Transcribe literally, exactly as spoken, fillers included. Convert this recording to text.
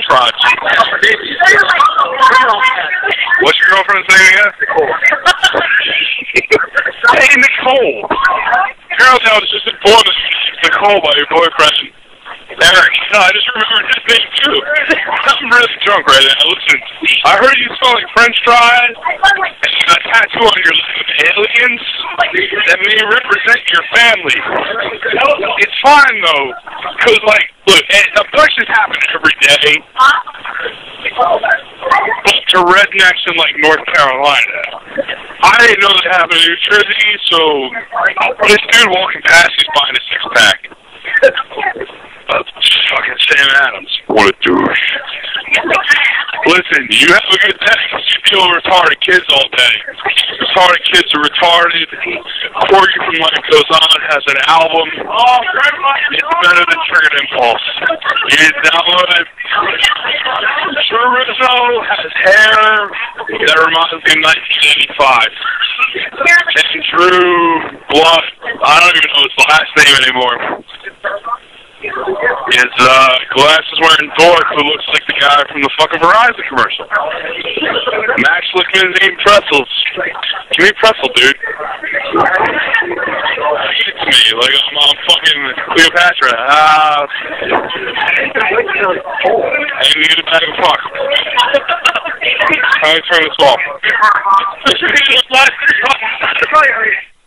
crotch. What's your girlfriend's name again? Hey, Nicole. Carol's house is just informed us Nicole by your boyfriend, Eric. No, I just remembered his name too. I'm really drunk right now. Listen, I heard you smell like French fries, and you got a tattoo on your leg of aliens that may represent your family. It's fine though, because like, look, abductions happen every day. But to rednecks in like North Carolina. I didn't know that happened in New Jersey, so this dude walking past, he's buying a six pack. Uh, fucking Sam Adams. What a douche. Listen, you have a good day. You deal with retarded kids all day. Retarded kids are retarded. Corey from Life Goes On has an album. It's better than Triggered Impulse. You download it. True Rizzo has hair that reminds me of nineteen eighty-five. And Drew Bluff, I don't even know his last name anymore. Is uh, glasses wearing dork who looks like the guy from the fucking Verizon commercial. Max Lickman's eating pretzels. Give me a pretzel, dude. Feed it to me like I'm on fucking Cleopatra. Ah. Uh, and get a bag of fuck. How do I turn this off?